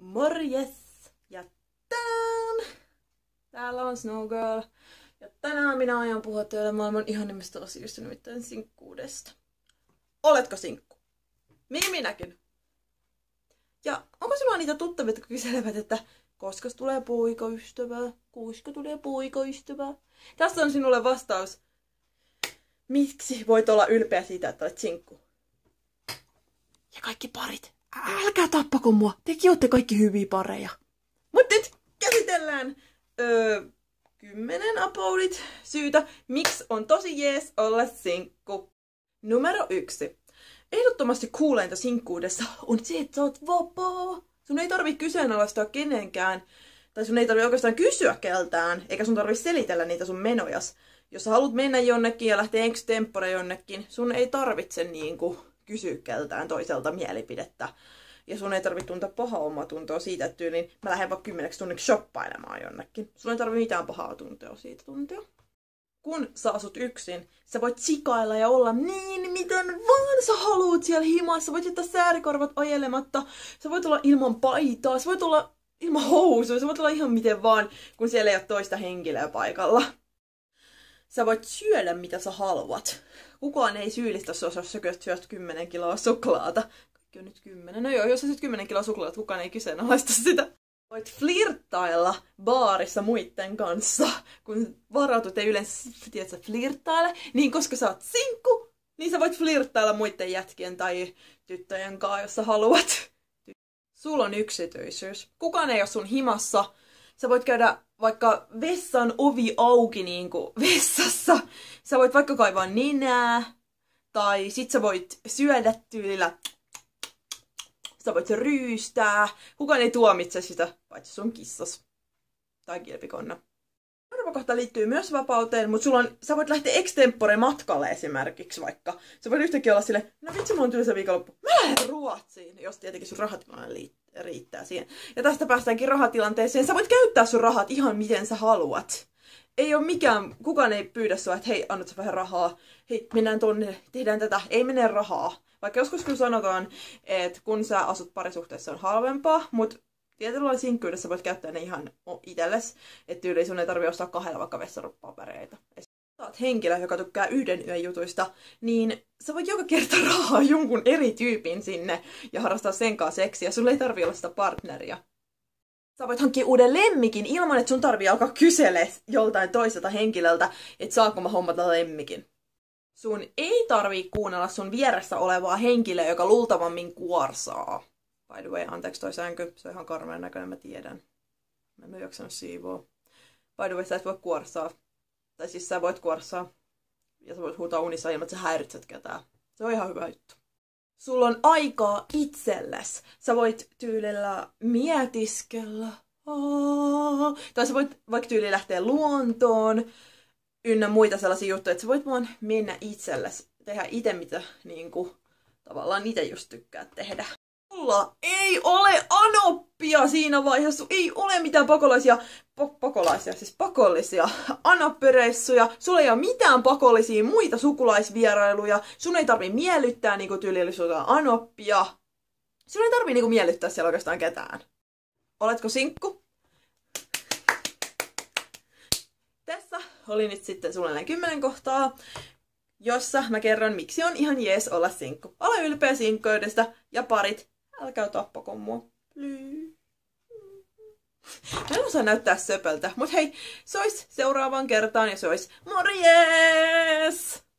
Morjes! Ja tänään täällä on Snow Girl. Ja tänään minä aion puhua teille maailman ihanimmista asioista, nimittäin sinkkuudesta. Oletko sinkku? Minäkin. Ja onko sinulla niitä tuttavia, jotka kyselevät, että koska tulee poikaystävää? Koska tulee poikaystävää? Tässä on sinulle vastaus. Miksi voit olla ylpeä siitä, että olet sinkku? Ja kaikki parit. Älkää tappako mua. Tekin ootte kaikki hyviä pareja. Mut nyt käsitellään 10 aboutit syytä, miksi on tosi jees olla sinkku. Numero 1. Ehdottomasti kuuleinta sinkkuudessa on se, että sä oot vapaa. Sun ei tarvii kyseenalaistaa kenenkään. Tai sun ei tarvii oikeastaan kysyä keltään. Eikä sun tarvii selitellä niitä sun menojas. Jos sä haluat mennä jonnekin ja lähteä extempore jonnekin, sun ei tarvitse kysyä keltään toiselta mielipidettä. Ja sun ei tarvitse tuntea pahaa omatuntoa siitä, että tyyliin mä lähden vaikka 10 tunniksi shoppailemaan jonnekin. Sun ei tarvitse mitään pahaa tuntea siitä tuntea. Kun sä asut yksin, sä voit sikailla ja olla niin miten vaan sä haluut siellä himassa. Sä voit jättää säärikorvat ajelematta. Sä voit olla ilman paitaa. Sä voit olla ilman housuja. Sä voit olla ihan miten vaan, kun siellä ei ole toista henkilöä paikalla. Sä voit syödä mitä sä haluat. Kukaan ei syyllistä sua, jos sä syöt 10 kiloa suklaata. Kaikki on nyt 10. No joo, jos sä syöt 10 kiloa suklaata, kukaan ei kyseenalaista sitä. Voit flirttailla baarissa muiden kanssa, kun varautut ei yleensä flirttaile, niin koska sä oot sinkku, niin sä voit flirttailla muiden jätkien tai tyttöjen kanssa, jos sä haluat. Sulla on yksityisyys. Kukaan ei ole sun himassa. Sä voit käydä vaikka vessan ovi auki niinku vessassa. Sä voit vaikka kaivaa nenää. Tai sit sä voit syödä tyylillä. Sä voit ryystää. Kukaan ei tuomitse sitä, paitsi sun kissas. Tai kilpikonna. Seuraava kohta liittyy myös vapauteen, mutta sä voit lähteä extempore matkalle esimerkiksi vaikka. Sä voit yhtäkkiä olla silleen, no vitsi, mulla on tylsä viikonloppu. Mä lähden Ruotsiin, jos tietenkin sun rahatilanne riittää siihen. Ja tästä päästäänkin rahatilanteeseen. Sä voit käyttää sun rahat ihan miten sä haluat. Ei ole kukaan ei pyydä sua, että hei, annat sä vähän rahaa. Hei, mennään tonne, tehdään tätä. Ei mene rahaa. Vaikka joskus kun sanotaan, että kun sä asut parisuhteessa on halvempaa, mutta tietyllä lailla sinkkyydessä voit käyttää ne ihan itsellesi. Että tyyliin sun ei tarvitse ostaa 2 vaikka vessapapereita. Jos sä oot henkilö, joka tykkää yhden yön jutuista, niin sä voit joka kerta rahaa jonkun eri tyypin sinne ja harrastaa sen kanssa seksiä. Sulla ei tarvitse olla sitä partneria. Sä voit hankkia uuden lemmikin ilman, että sun tarvii alkaa kyselee joltain toiselta henkilöltä, että saanko mä hommata lemmikin. Sun ei tarvii kuunnella sun vieressä olevaa henkilöä, joka luultavammin kuorsaa. By the way, anteeksi toi sänky, se on ihan karmeen näköinen, mä tiedän. Mä en ole jaksanut siivoa. By the way, sä et voi kuorsaa. Tai siis sä voit kuorsaa. Ja sä voit huutaa unissa ilman, että sä häiritset ketään. Se on ihan hyvä juttu. Sulla on aikaa itsellesi. Sä voit tyylillä mietiskellä. Tai sä voit vaikka tyyli lähteä luontoon. Ynnä muita sellaisia juttuja, että sä voit vaan mennä itsellesi. Tehdä itse mitä tavallaan itse just tykkää tehdä. Sulla ei ole anoppia siinä vaiheessa. Ei ole mitään pakollisia anoppireissuja. Sulla ei ole mitään pakollisia muita sukulaisvierailuja. Sun ei tarvii miellyttää tyylillisuutta anoppia. Sun ei tarvii miellyttää siellä oikeastaan ketään. Oletko sinkku? Tässä oli nyt sitten suunnilleen 10 kohtaa, jossa mä kerron, miksi on ihan jees olla sinkku. Ole ylpeä sinkkoudesta ja parit, älkää tappako mua. Mä en osaa näyttää söpöltä, mut hei, se ois seuraavaan kertaan ja se ois morjes!